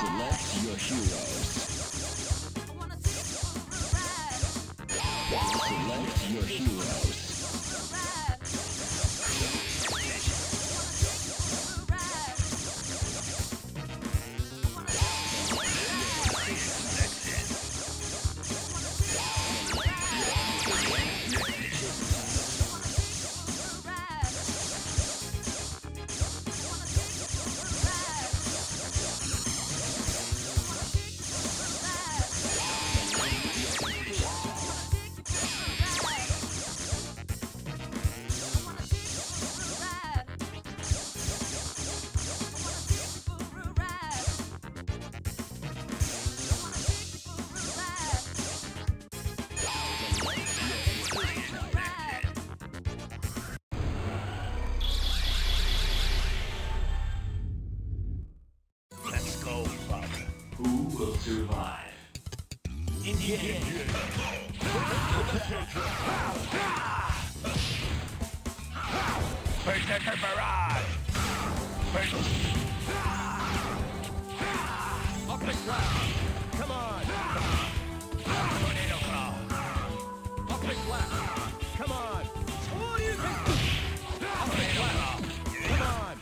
Select your heroes. Select your heroes. Who will survive? Engage! Berserker Barrage! Up the ground! Come on! Tornado Claw! Up the ground! Come on! Up the ground! Come on!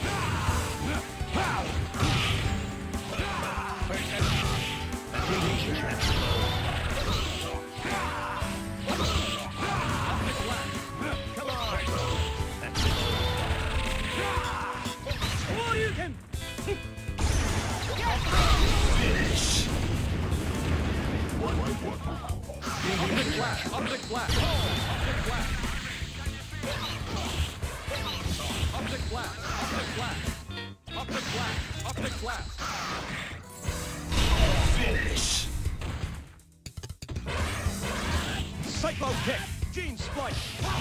Finish. Up the glass! Up the glass! Up the glass! Up the glass! Finish. Cyclone kick! Gene spike!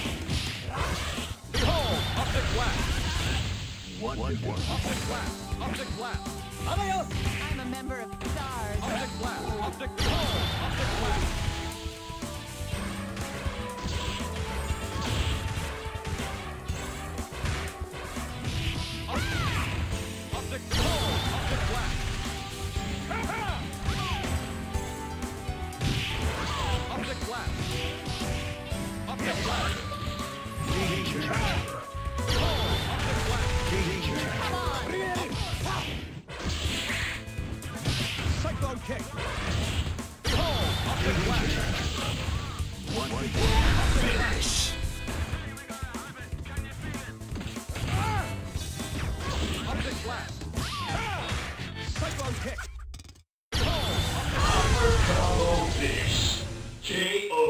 Behold! Up the glass! One. Up the glass! Up the glass! I'm a member of STARS. Up the glass! Up the glass! Up the glass! Up the glass! Up the glass! Up the glass! Up the glass! Cyclone kick! Up the glass! Finish. Up the glass! Cyclone kick! Combo finish. KO.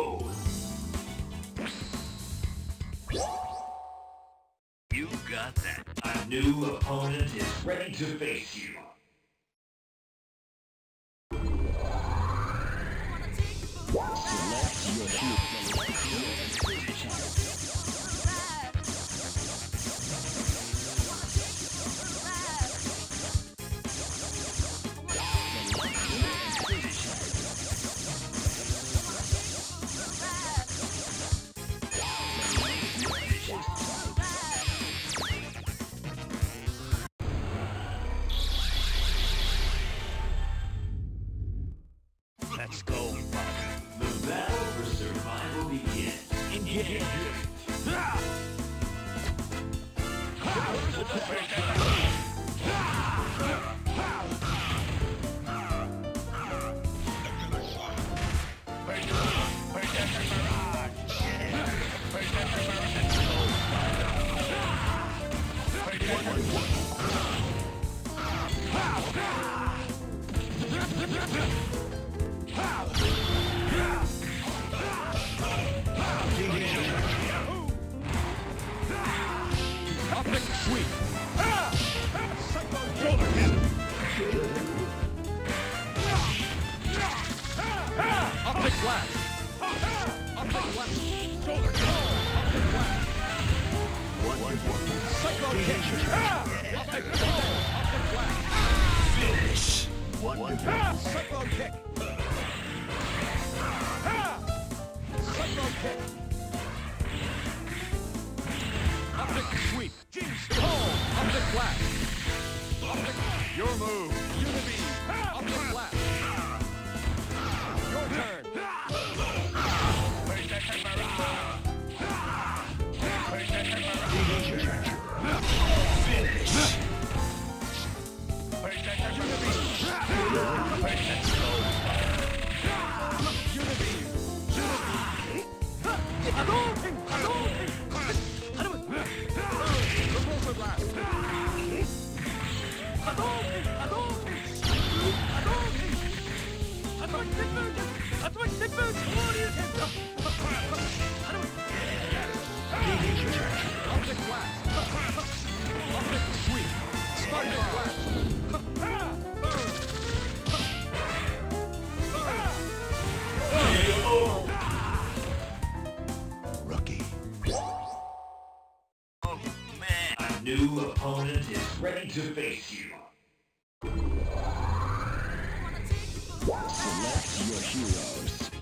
You got that. A new opponent is ready to face you. Select your heroes. Let's go, the battle for survival begins. Engage! Epic sweep! Cyclone shoulder hit! Up the glass! Up the glass! Shoulder hit! Up the glass! Cyclone kick! Up the glass! Finish. Cyclone kick! Cyclone kick! Optic sweep! Gene Stone! Optic blast! Optic... Your move! Unity! Object blast. Your turn. Object blast. Object sweep. Spartan blast. Rookie. Oh man. A new opponent is ready to face you. Select your heroes.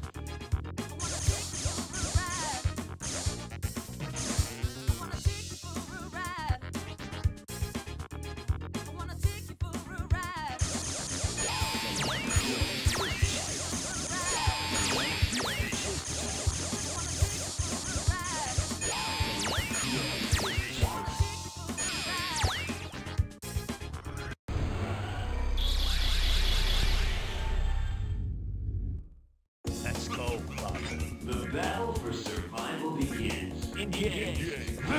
Let's go, Bob. The battle for survival begins. Engage.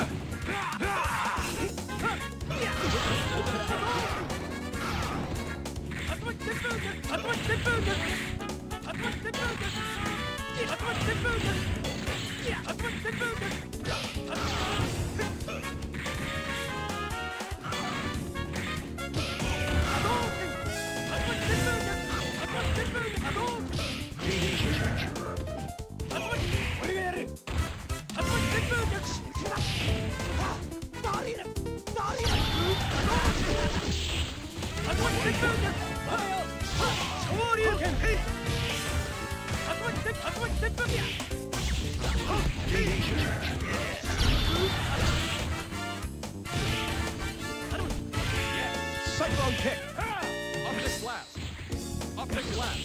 Cyclone kick. Object blast. Object blast.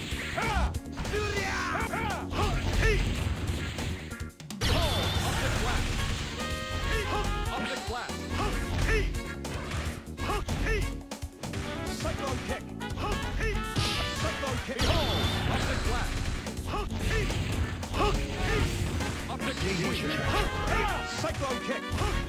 Object blast. Object blast. Cyclone kick. Cyclone kick. Object blast. Object sweep. Cyclone kick.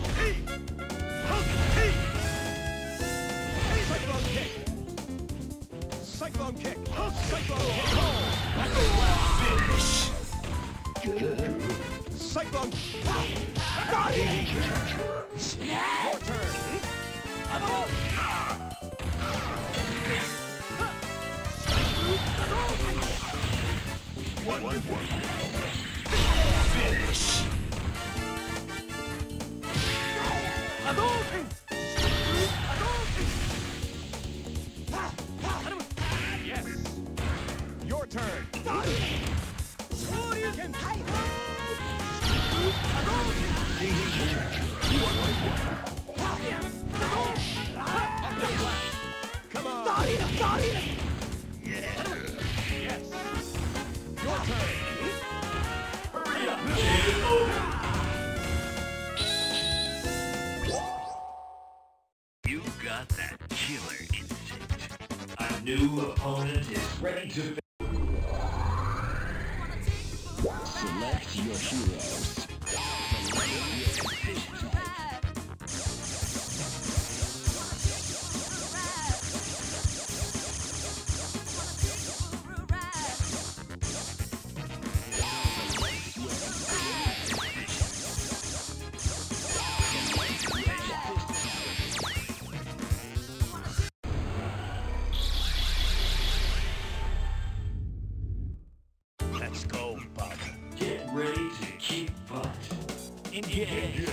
Cyclone kick. Cyclone kick. Cyclone kick. Finish. Cyclone. Your turn. Finish. Yes. Your turn. Come on. Yes. Your turn. Hurry up. You got that killer instinct. A new opponent is ready to. Select your heroes. Let's go, Bob. Get ready to kick butt. Engage.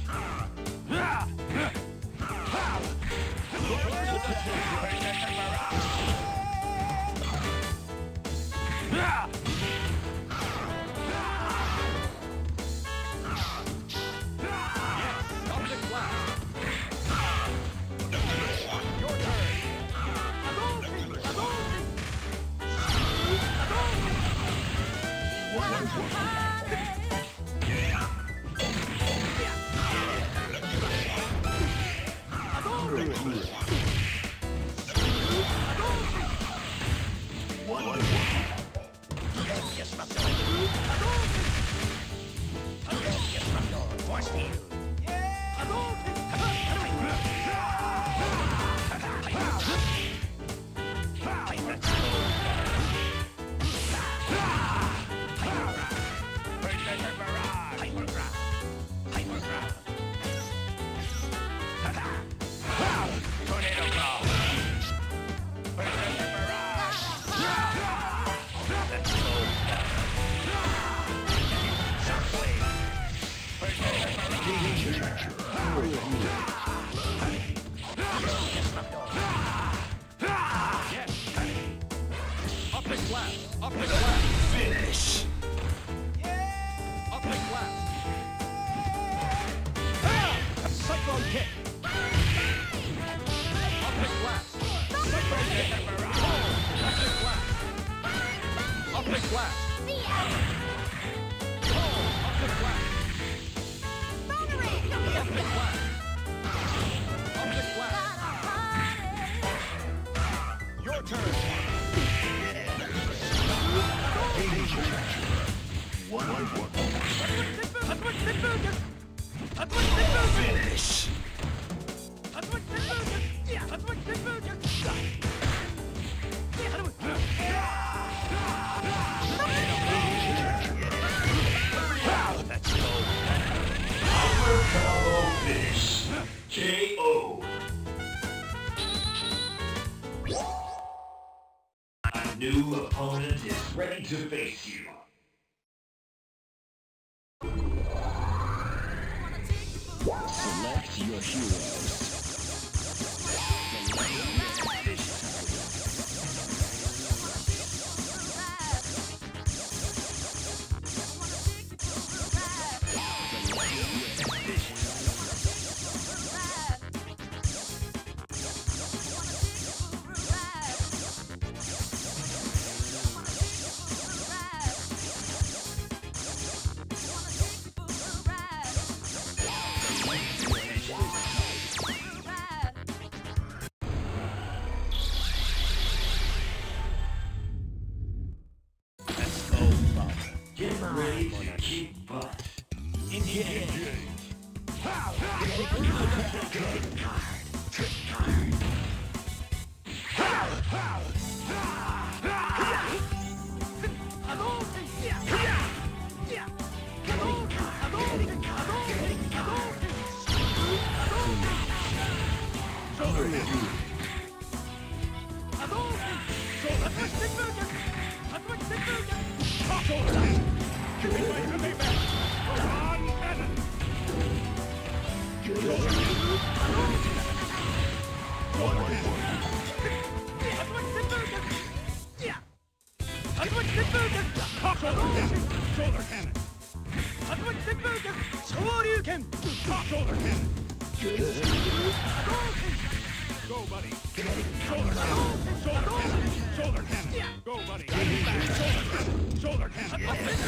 Object blast. Your turn. New opponent is ready to face you. Select your heroes. Ready to kick butt. Engage. Go, buddy. Shoulder cannon. Shoulder cannon. Go, buddy. Shoulder cannon.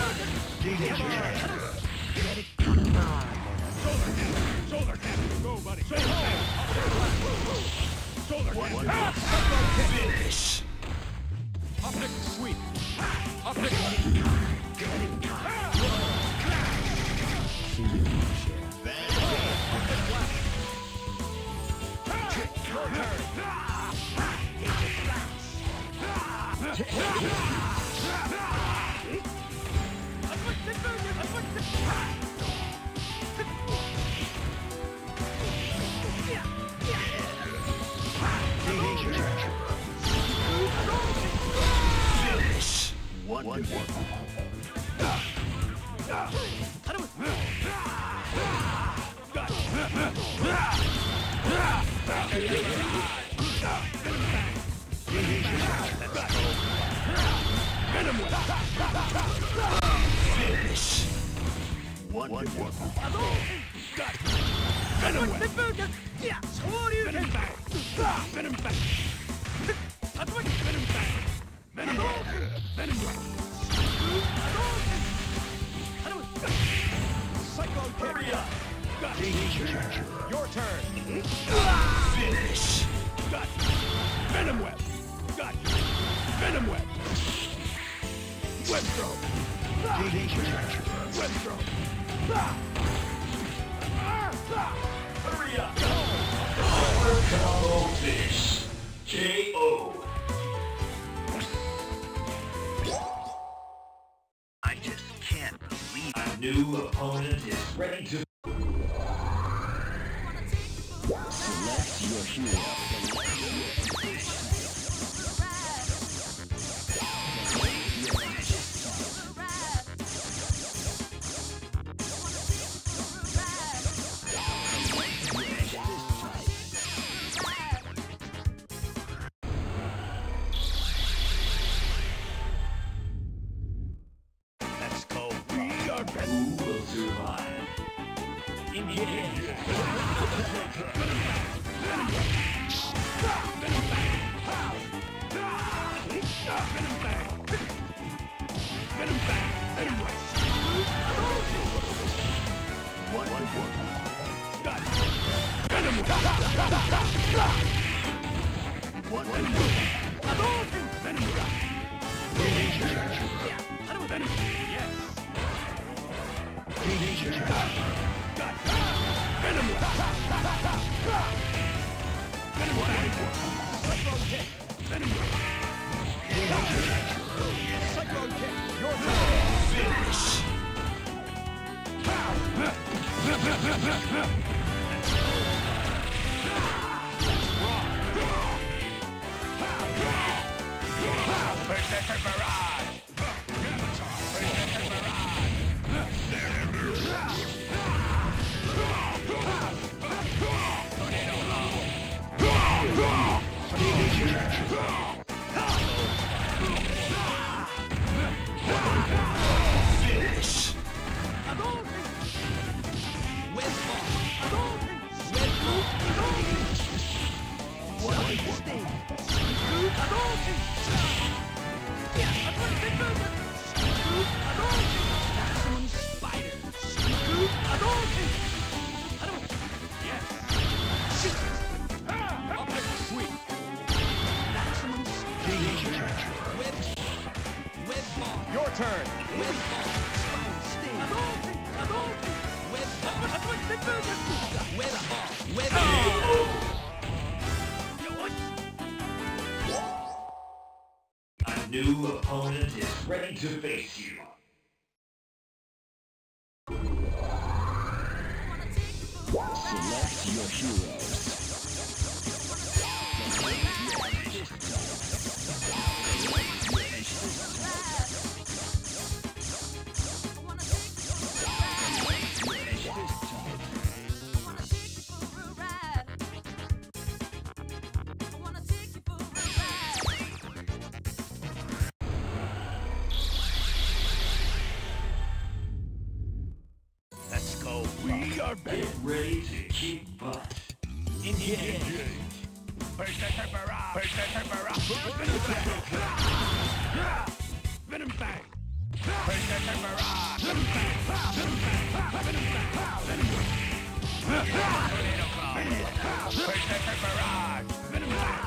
Shoulder cannon. Go, buddy. Shoulder cannon. Finish. Optic sweep. Optic. Finish. One. Finish. One. Cyclone kick. Hurry up. Your turn. Finish. finish. KO. I just can't believe a new opponent is ready to... Select your hero. Let's go. We are better. Who will survive? Your turn. A new opponent is ready to face you. Select your heroes. Let's go. We are better. Get ready to kick butt. Engage. Berserker Barrage. Berserker Barrage. Venom Bang. Berserker Barrage. Venom Bang. Venom Bang. Venom Bang. Venom Bang. Tornado Claw. Berserker Barrage. Venom Bang.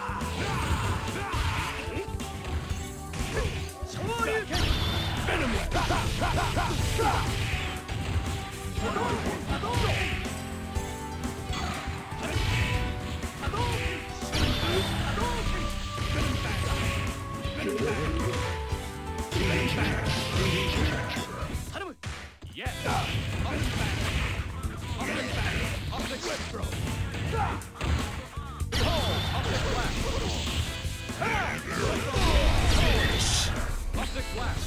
Venom Yes. Optic Web Throw. Behold, Optic Blast. Optic Blast.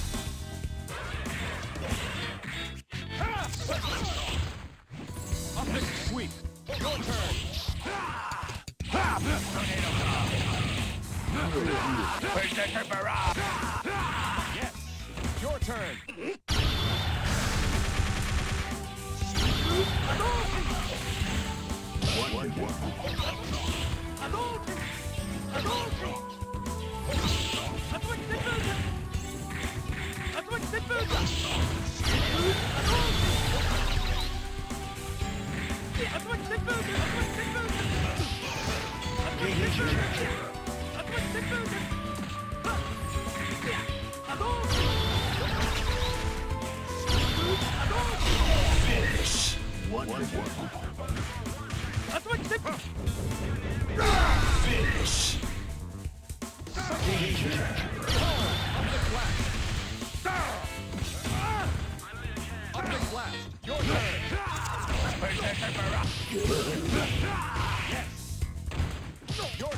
Optic Sweep. Your turn. Tornado Claw. Berserker Barrage. Yes. Your turn. Finish. Finish.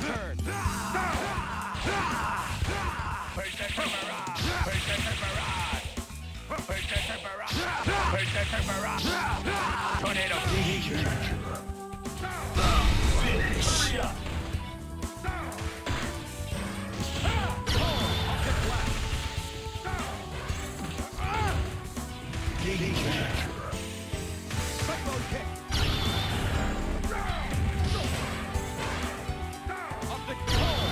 turn. Persistent barrage. Persistent barrage. Persistent barrage. Persistent barrage. Tornado. Finish. Hurry up. Object blast. Cyclone kick. Object blast.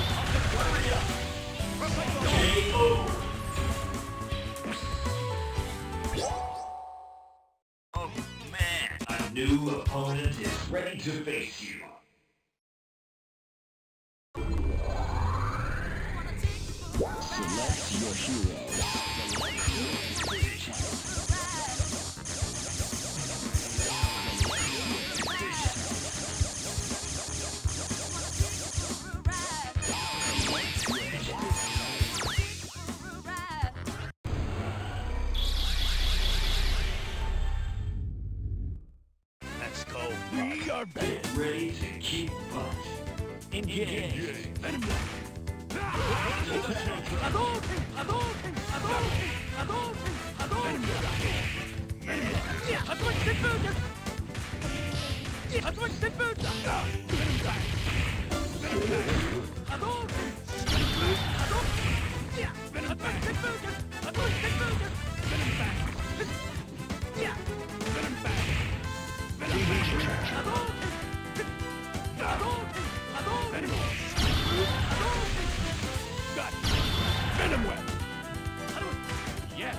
KO. Oh man, a new opponent is ready to face you. Select your hero. Let's go. We are Get ready to kick butt. engaged. Venom web. Yes.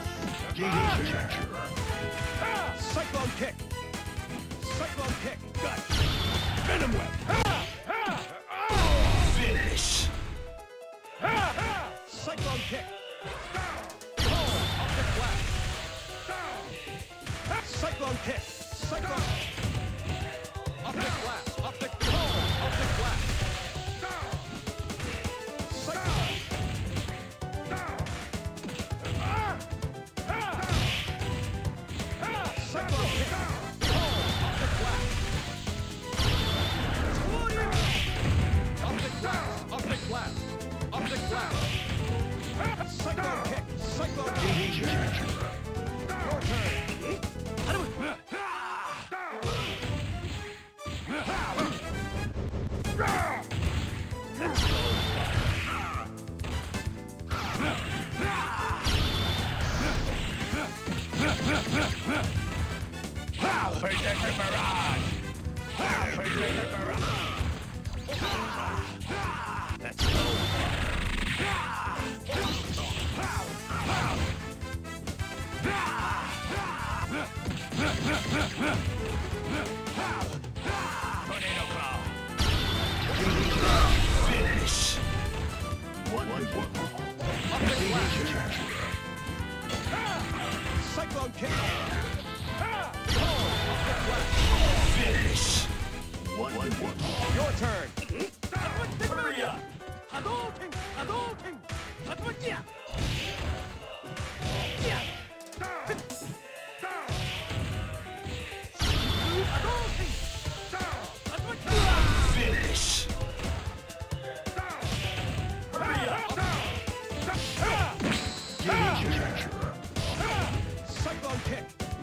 Cyclone kick. Cyclone kick. Gut. Venom web. Finish. Cyclone kick. Object blast. Cyclone kick. Cyclone. Object blast. Object. Object blast. Cyclone. Cyclone kick. Object blast. Object blast. Object blast. Object blast. Cyclone kick. Cyclone kick. Your turn. Persistent barrage. Persistent barrage. Let's go. Tornado claw. Finish. Object blast. Cyclone kick. Object blast. Finish. Your turn. Hurry up. Finish. Hurry up. Cyclone kick.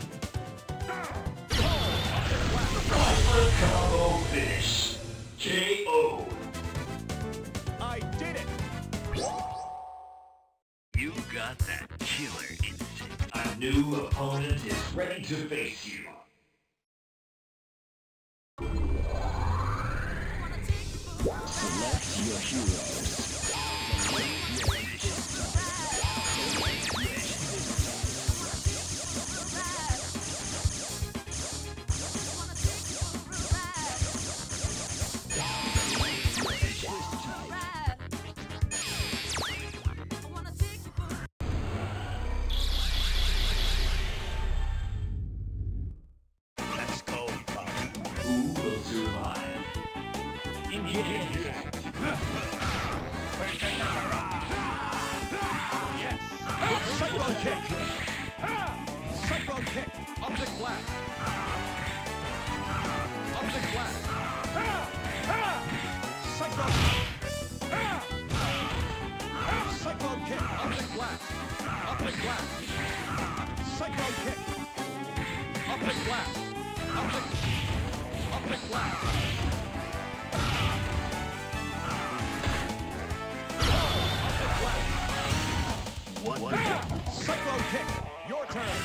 Super combo finish. KO. I did it. You got that killer instinct. A new opponent is ready to face you. Select your hero. Let's go, Bob. Who will survive? Engage. Persistent barrage. Yes. Cyclone kick. Cyclone kick. Object blast. Object blast. Cyclone. Public blast. Psycho kick. Public blast. Public blast. One. Psycho kick. Your turn.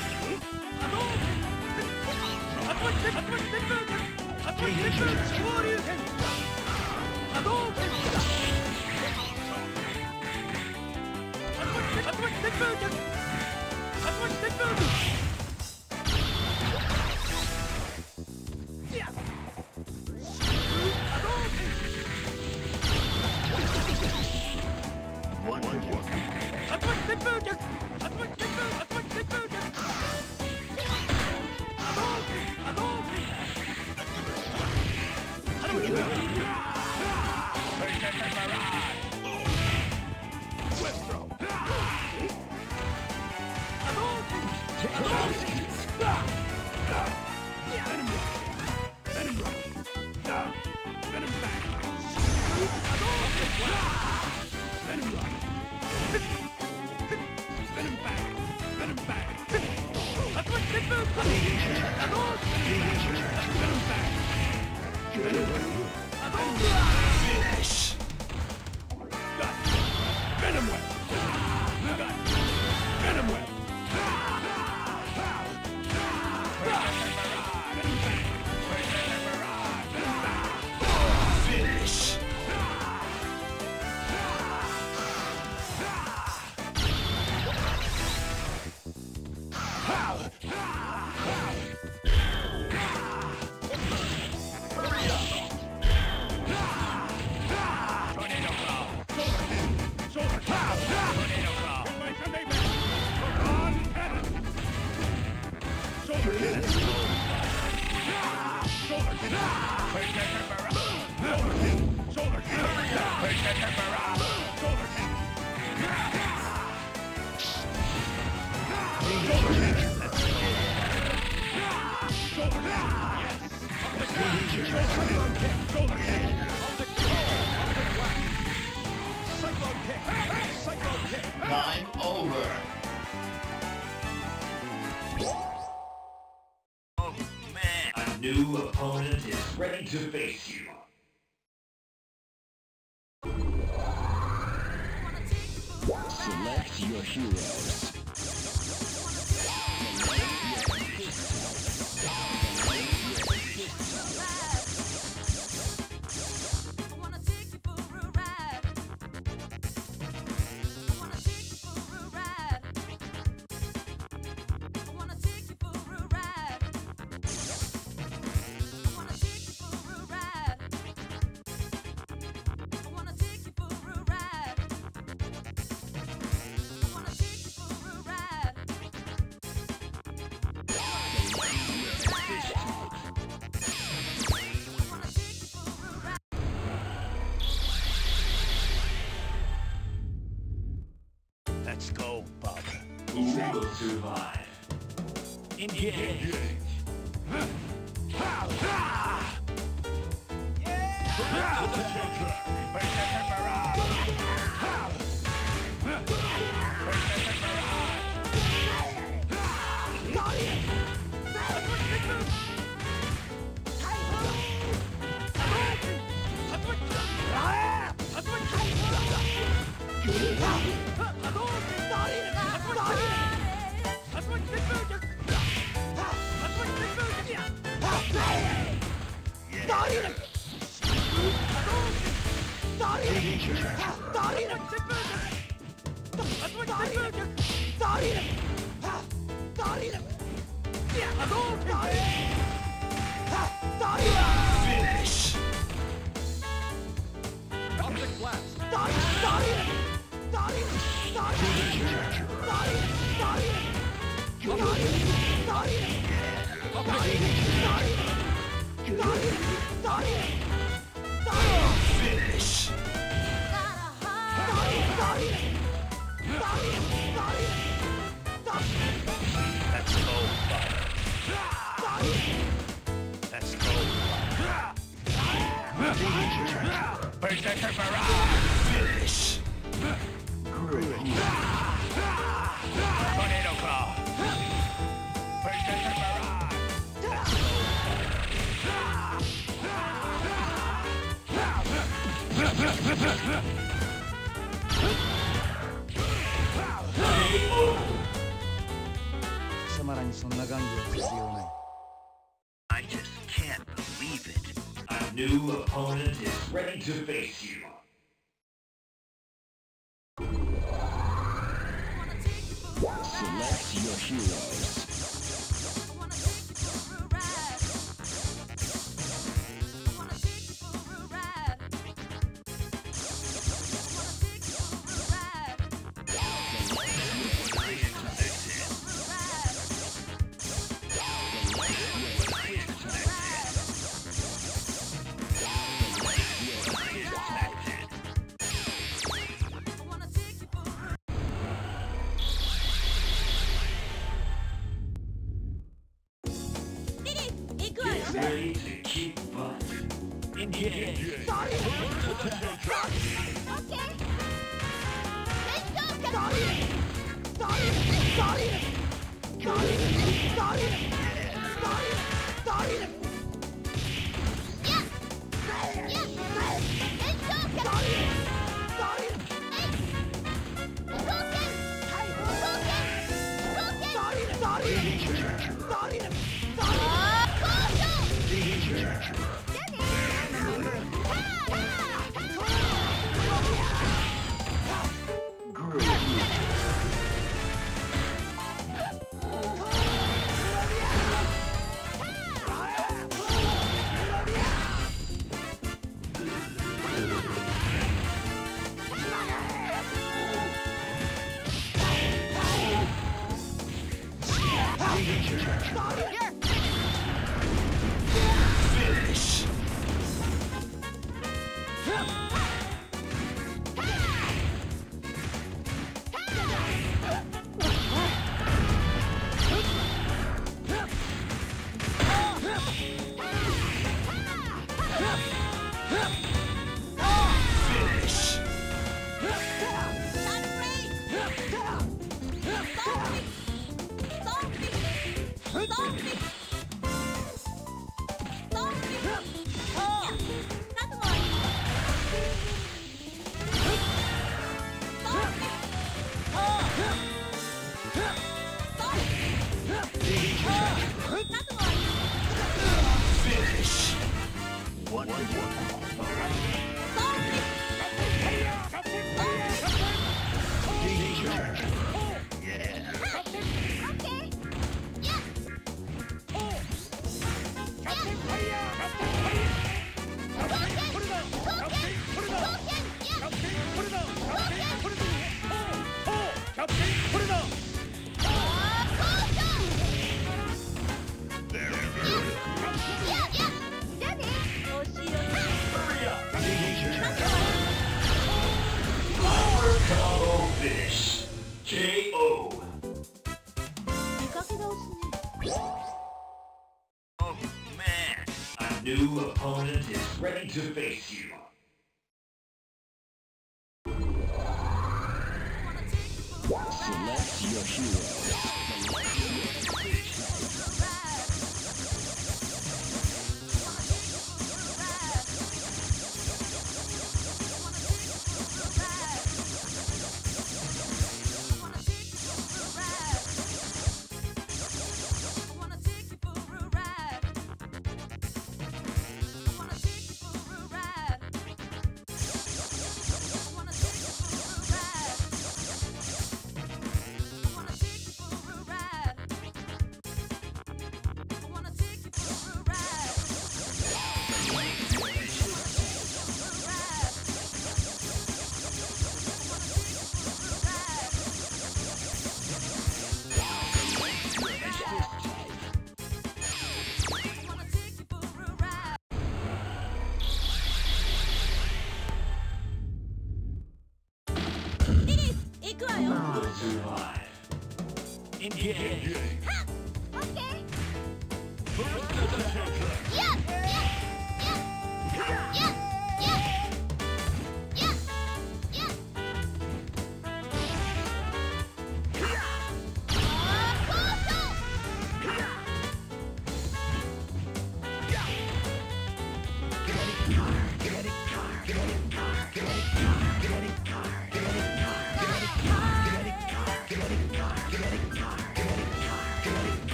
Finish. Venom Web. Venom Web. Finish. Tornado claw. Shoulder claw. Tornado claw. My Sunday on cannon. Shoulder cannon. Shoulder cannon. Protector barrage. Shoulder cannon. Shoulder cannon. Protector barrage. Shoulder cannon. Shoulder cannon. Shoulder cannon. Shoulder cannon. Cyclone kick! Cyclone kick! Time over. Oh man, a new opponent is ready to face you. Select your heroes. Let's go, Bob. Who will survive? Engage. Finish. Object blast. Finish. Let's go, Bob. Let's go, Bob. Berserker barrage. Finish. Great. 貴様らにそんな玩具は必要ない。 I just can't believe it. A new opponent is ready to face you. Select your heroes. Ready to kick butt. Engage. Finish. Finish. Finish. Combo finish. KO. Oh man, a new opponent is ready to face you. Select your heroes. Survive. Engage.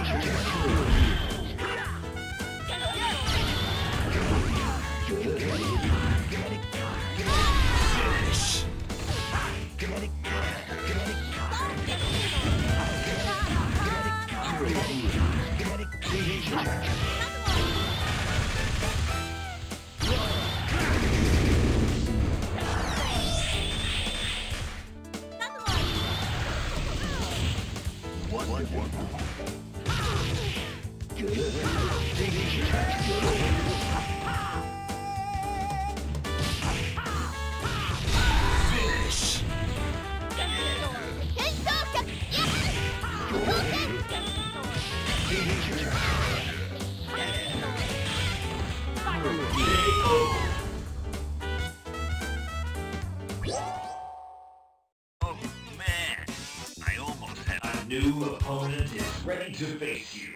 Oh man, I almost had a new opponent is ready to face you.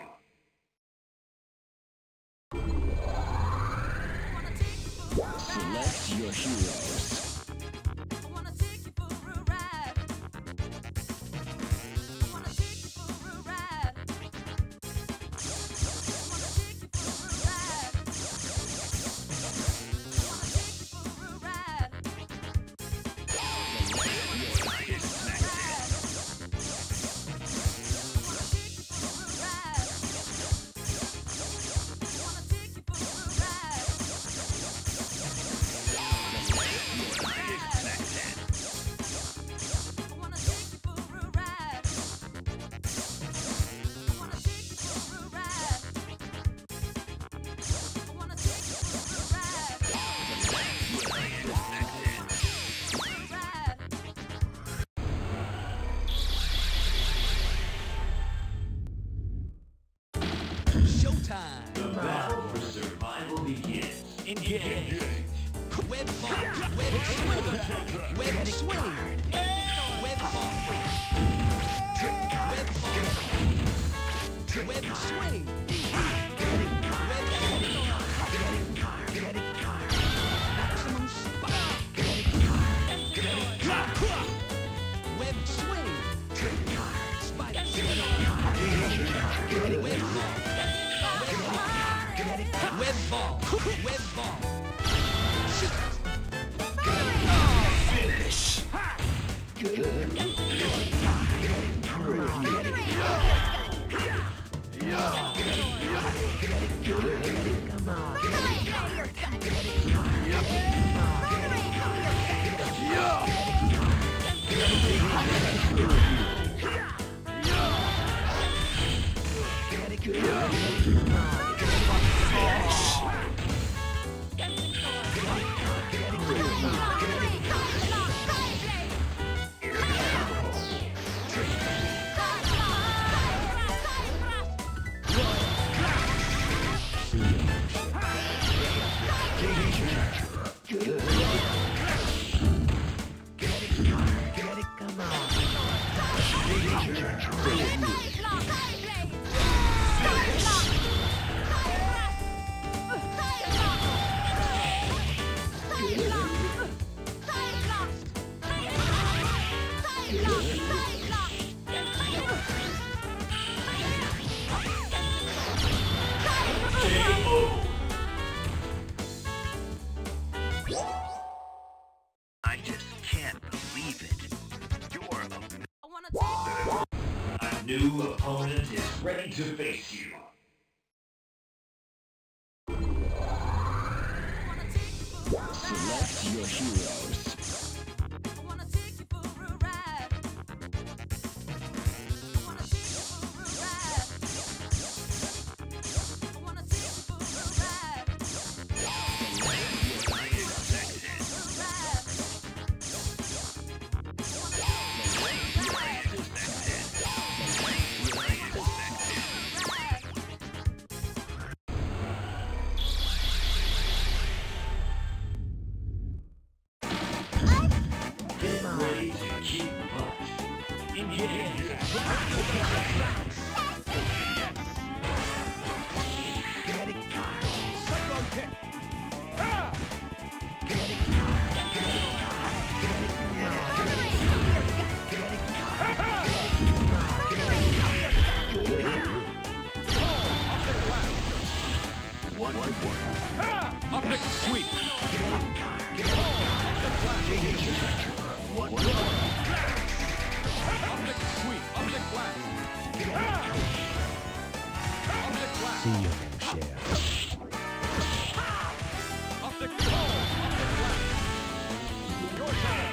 Select your heroes. Showtime. The battle for survival begins. Engage. Web ball. Web swing. Web swing. Web ball. Web ball. Web swing. Maximum spike. Web swing. Spike. Web ball. Web ball. Web ball. Finish. I just can't believe it. You're a new opponent is ready to face you. Select your heroes. See your share. Off the pole! Your turn!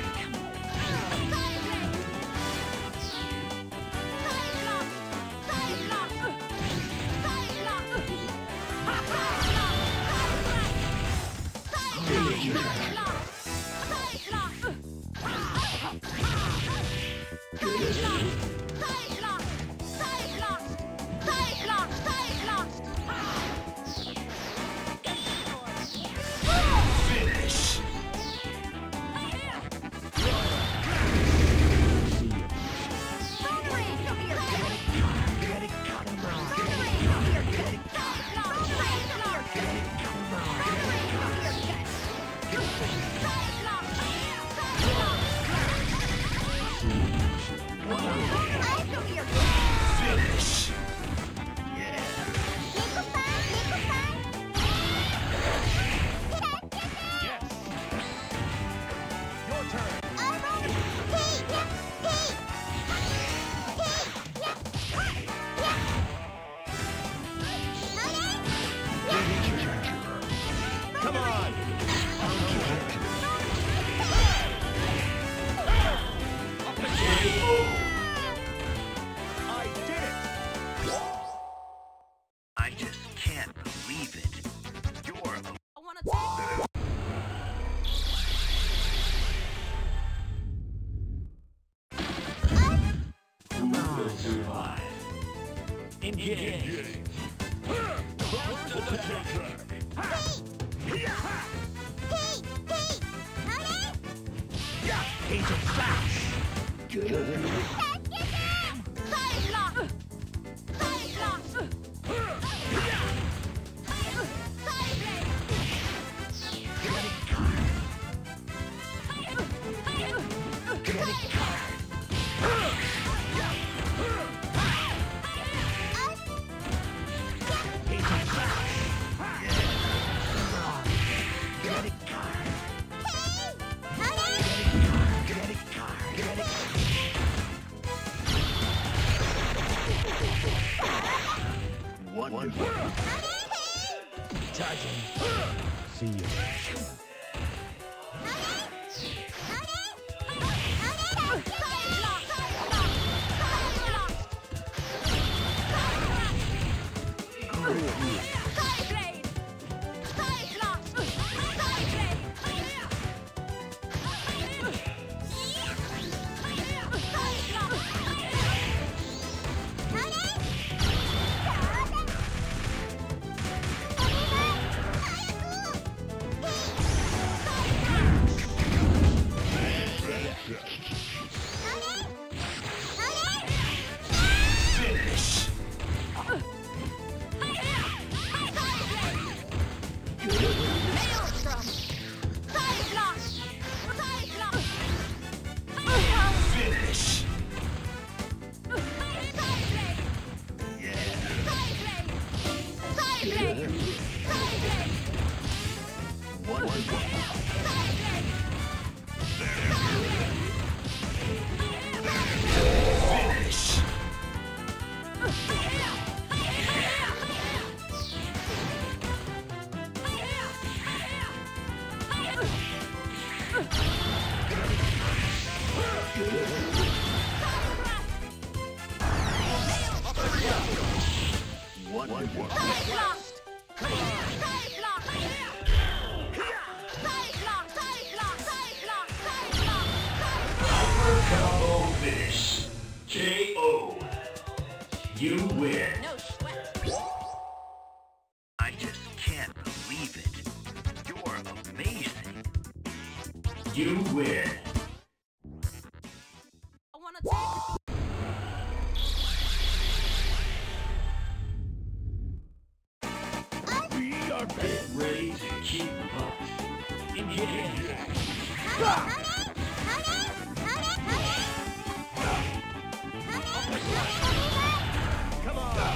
Come on! I did it! I just can't believe it. You're a I wanna take survive. Engage. Agent Flash! See your Combo finish. KO. You win. no sweat. I just can't believe it. You're amazing. You win. I wanna take We are Get ready to keep up. Engage. Come on!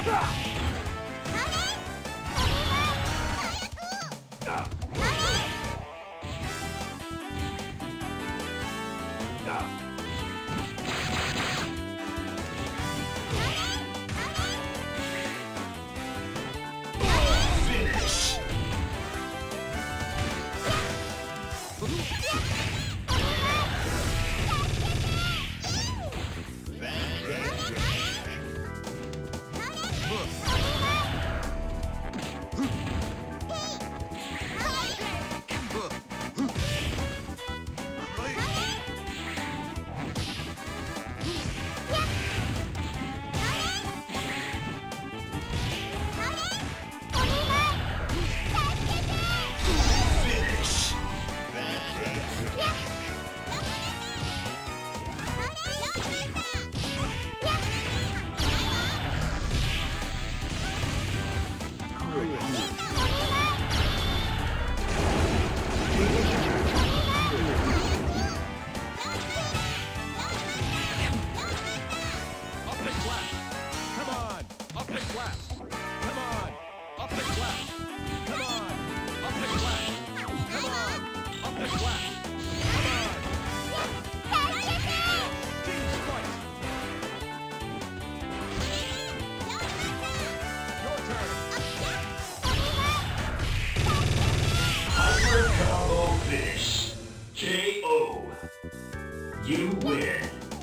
You win.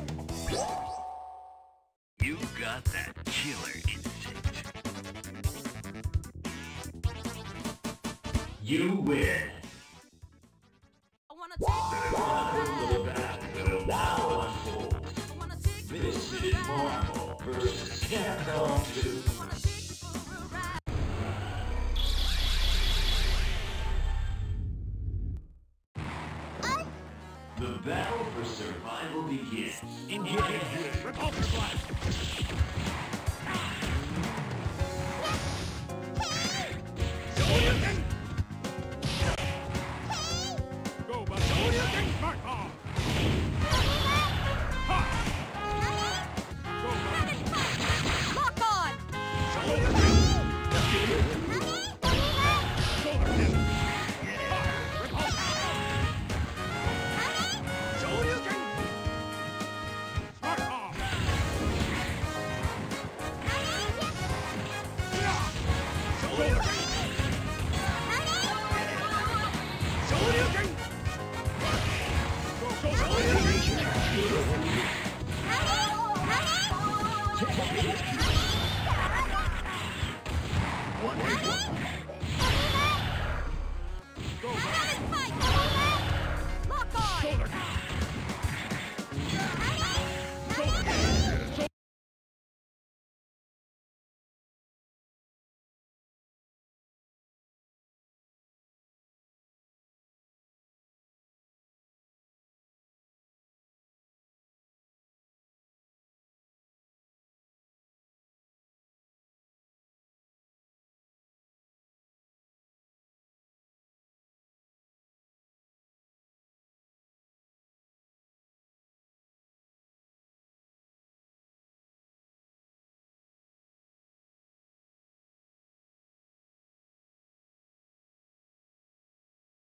You got that killer instinct. You win. I wanna take The battle will now unfold. I wanna take This is Marvel versus Capcom 2. I wanna take you for a ride. The battle for survival begins. Engage. Repulsor blast.